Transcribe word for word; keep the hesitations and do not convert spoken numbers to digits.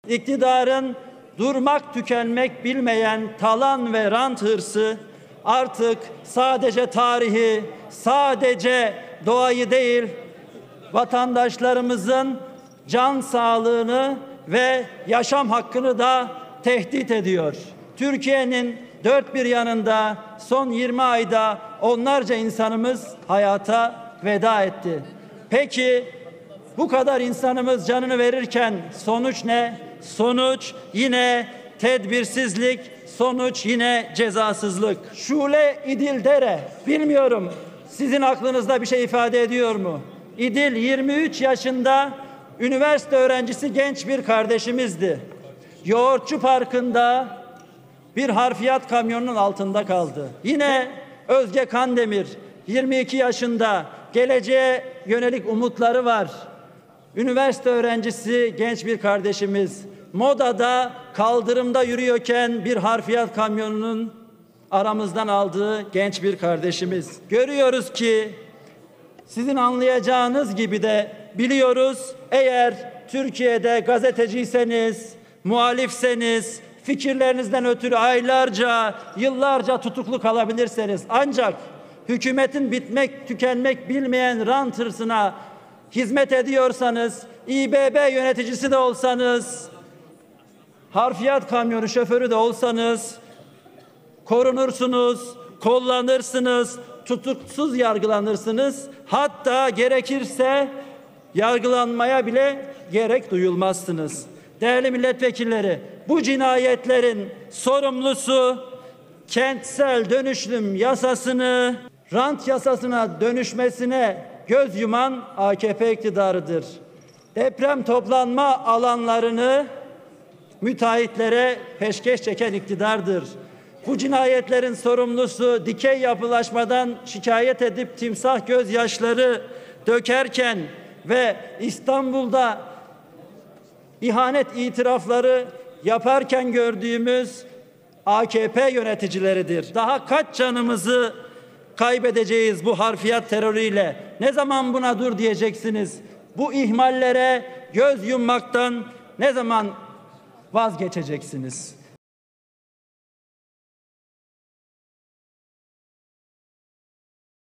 İktidarın durmak tükenmek bilmeyen talan ve rant hırsı artık sadece tarihi, sadece doğayı değil, vatandaşlarımızın can sağlığını ve yaşam hakkını da tehdit ediyor. Türkiye'nin dört bir yanında son yirmi ayda onlarca insanımız hayata veda etti. Peki bu kadar insanımız canını verirken sonuç ne? Sonuç yine tedbirsizlik, sonuç yine cezasızlık. Şule İdildere, bilmiyorum sizin aklınızda bir şey ifade ediyor mu? İdil yirmi üç yaşında üniversite öğrencisi genç bir kardeşimizdi. Yoğurtçu Parkı'nda bir harfiyat kamyonunun altında kaldı. Yine Özge Kandemir yirmi iki yaşında, geleceğe yönelik umutları var. Üniversite öğrencisi genç bir kardeşimiz Moda'da kaldırımda yürüyorken bir harfiyat kamyonunun aramızdan aldığı genç bir kardeşimiz. Görüyoruz ki sizin anlayacağınız gibi de biliyoruz, eğer Türkiye'de gazeteciyseniz, muhalifseniz, fikirlerinizden ötürü aylarca, yıllarca tutuklu kalabilirsiniz. Ancak hükümetin bitmek, tükenmek bilmeyen rant hırsına hizmet ediyorsanız, İBB yöneticisi de olsanız, harfiyat kamyonu şoförü de olsanız korunursunuz, kollanırsınız, tutuksuz yargılanırsınız. Hatta gerekirse yargılanmaya bile gerek duyulmazsınız. Değerli milletvekilleri, bu cinayetlerin sorumlusu kentsel dönüşüm yasasını rant yasasına dönüşmesine göz yuman A K P iktidarıdır. Deprem toplanma alanlarını müteahhitlere peşkeş çeken iktidardır. Bu cinayetlerin sorumlusu dikey yapılaşmadan şikayet edip timsah gözyaşları dökerken ve İstanbul'da ihanet itirafları yaparken gördüğümüz A K P yöneticileridir. Daha kaç canımızı kaybedeceğiz bu harfiyat terörüyle? Ne zaman buna dur diyeceksiniz? Bu ihmallere göz yummaktan ne zaman vazgeçeceksiniz?